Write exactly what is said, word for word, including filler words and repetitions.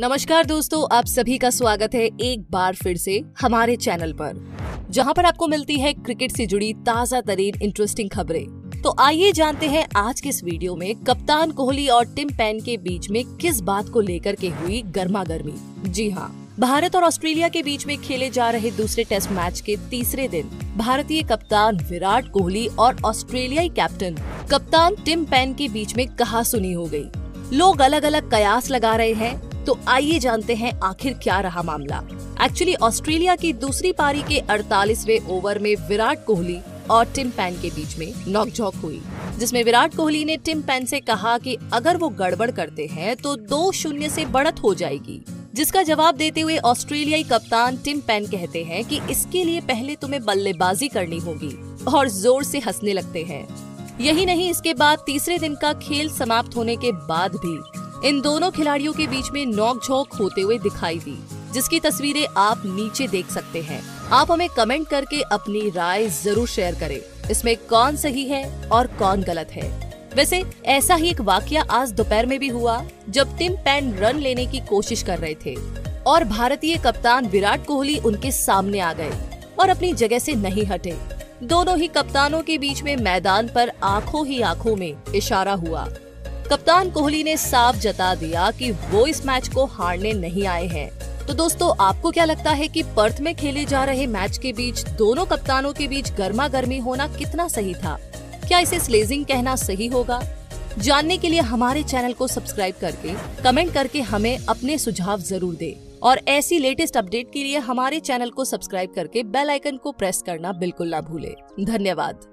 नमस्कार दोस्तों, आप सभी का स्वागत है एक बार फिर से हमारे चैनल पर, जहां पर आपको मिलती है क्रिकेट से जुड़ी ताजा तरीन इंटरेस्टिंग खबरें। तो आइए जानते हैं आज के इस वीडियो में कप्तान कोहली और टिम पेन के बीच में किस बात को लेकर के हुई गर्मा गर्मी। जी हाँ, भारत और ऑस्ट्रेलिया के बीच में खेले जा रहे दूसरे टेस्ट मैच के तीसरे दिन भारतीय कप्तान विराट कोहली और ऑस्ट्रेलियाई कैप्टन कप्तान टिम पेन के बीच में कहासुनी हो गई। लोग अलग अलग कयास लगा रहे हैं, तो आइए जानते हैं आखिर क्या रहा मामला। एक्चुअली ऑस्ट्रेलिया की दूसरी पारी के अड़तालीसवें ओवर में विराट कोहली और टिम पेन के बीच में नोकझोंक हुई, जिसमें विराट कोहली ने टिम पेन से कहा कि अगर वो गड़बड़ करते हैं तो दो शून्य से बढ़त हो जाएगी, जिसका जवाब देते हुए ऑस्ट्रेलियाई कप्तान टिम पेन कहते हैं कि इसके लिए पहले तुम्हें बल्लेबाजी करनी होगी, और जोर से हंसने लगते हैं। यही नहीं, इसके बाद तीसरे दिन का खेल समाप्त होने के बाद भी इन दोनों खिलाड़ियों के बीच में नोकझोंक होते हुए दिखाई दी, जिसकी तस्वीरें आप नीचे देख सकते हैं। आप हमें कमेंट करके अपनी राय जरूर शेयर करें, इसमें कौन सही है और कौन गलत है। वैसे ऐसा ही एक वाकया आज दोपहर में भी हुआ, जब टिम पेन रन लेने की कोशिश कर रहे थे और भारतीय कप्तान विराट कोहली उनके सामने आ गए और अपनी जगह से नहीं हटे। दोनों ही कप्तानों के बीच में मैदान पर आंखों ही आंखों में इशारा हुआ। कप्तान कोहली ने साफ जता दिया कि वो इस मैच को हारने नहीं आए हैं। तो दोस्तों, आपको क्या लगता है कि पर्थ में खेले जा रहे मैच के बीच दोनों कप्तानों के बीच गर्मा गर्मी होना कितना सही था? क्या इसे स्लेजिंग कहना सही होगा? जानने के लिए हमारे चैनल को सब्सक्राइब करके कमेंट करके हमें अपने सुझाव जरूर दें, और ऐसी लेटेस्ट अपडेट के लिए हमारे चैनल को सब्सक्राइब करके बेल आइकन को प्रेस करना बिल्कुल ना भूले। धन्यवाद।